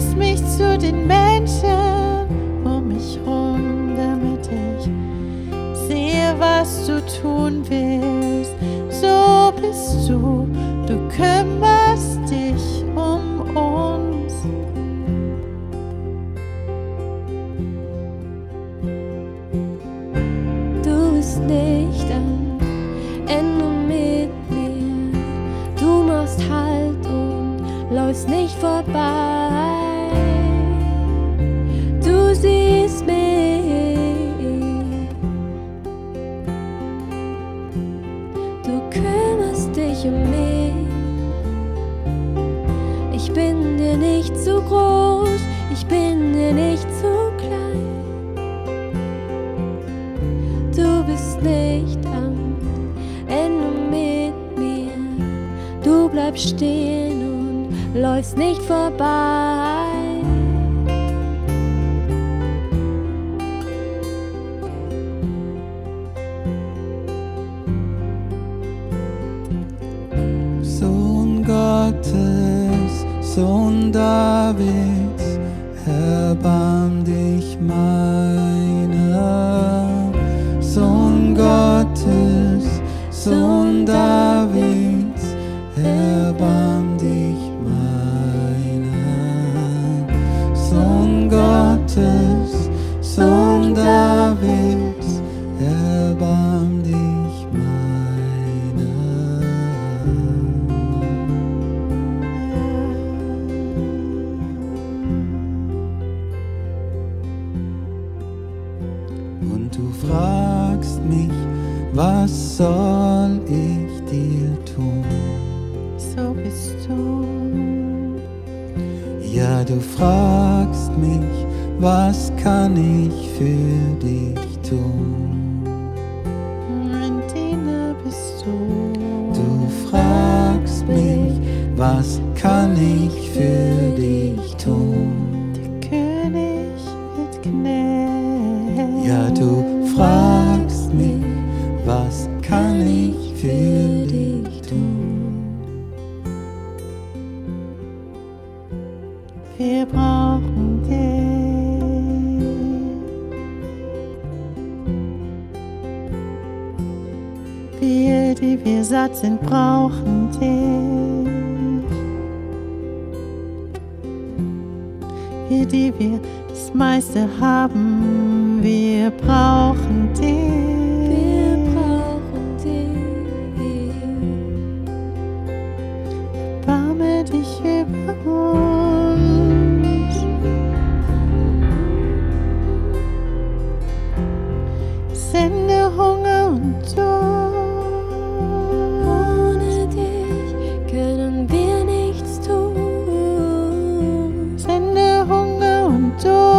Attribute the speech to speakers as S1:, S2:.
S1: bringst mich zu den Menschen um mich rum, damit ich sehe, was du tun willst. So bist du, du kümmerst dich um uns.
S2: Du bist nicht am Ende mit mir, du machst Halt und läufst nicht vorbei. Du siehst mich, du kümmerst dich um mich. Ich bin dir nicht zu groß, ich bin dir nicht zu klein. Du bist nicht am Ende mit mir, du bleibst stehen und läufst nicht vorbei.
S3: Sohn Gottes, Sohn Davids, erbarm dich meiner. Sohn Gottes, Sohn Davids, erbarm dich meiner. Sohn Gottes, Sohn Davids, erbarm dich und du fragst mich, was soll ich dir tun?
S1: So bist du.
S3: Ja, du fragst mich, was kann ich für dich tun?
S1: Ein Diener bist du.
S3: Du fragst mich, was kann ich für dich tun?
S1: Der König mit Knecht.
S3: Ja, du fragst mich, was kann ich für dich tun?
S1: Wir brauchen dich. Wir, die wir satt sind, brauchen dich. Wir, die wir das meiste haben, wir brauchen dich.
S2: Wir brauchen dich.
S1: Erbarme dich über uns. Sende Hunger und Durst.
S2: Ohne dich können wir nichts tun.
S1: Sende Hunger und Durst.